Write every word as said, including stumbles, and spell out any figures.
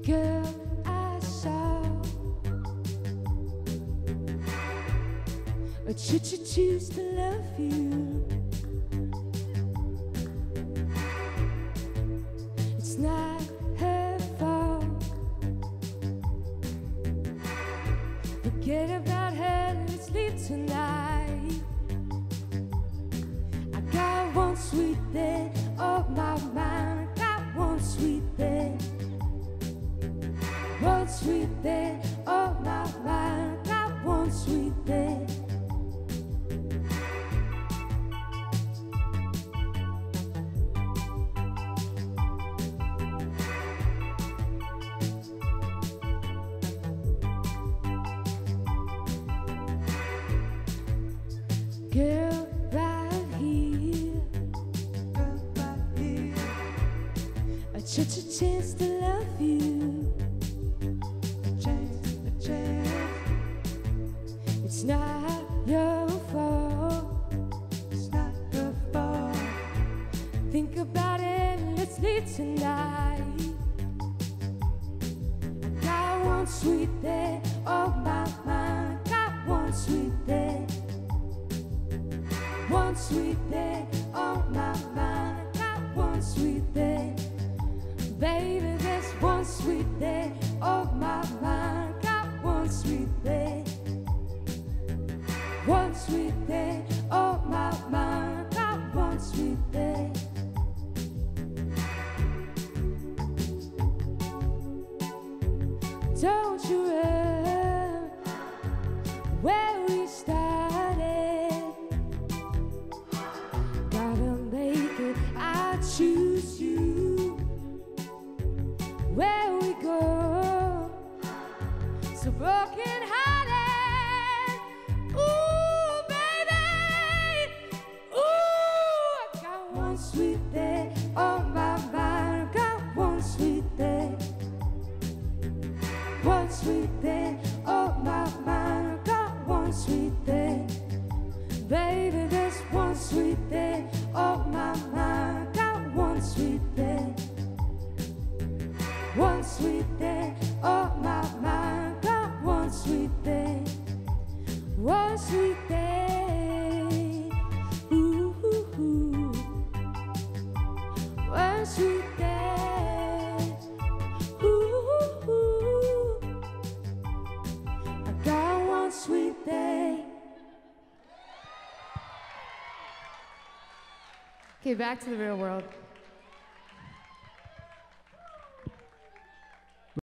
girl I saw. But should you choose to love you, it's not her fault. Forget about her, let's leave tonight. I got one sweet thing on my mind. I got one sweet thing, one sweet thing on my mind. I got one sweet thing. Girl, right here, girl, right here, a chance, a chance to love you, a chance, a chance. It's not your fault, it's not your fault. Think about it, let's leave tonight. I got one sweet thing on my mind. I got one sweet thing, one sweet thing on my mind. I got one sweet thing, baby, there's one sweet thing on my mind. I got one sweet thing, one sweet thing on my mind. I got one sweet thing. Don't you run where we started. Gotta make it, I choose you. Where we go, so broken hearted. Ooh, baby, ooh, I got one sweet thing on my mind. I got one sweet thing, one sweet thing on my mind. I got one sweet thing, baby, there's one sweet thing on my mind. I got one sweet thing, one sweet thing on my mind. I got one sweet thing, one sweet thing. Ooh, ooh, ooh. One sweet thing. Ooh, ooh. I got one sweet thing. Okay, back to the real world.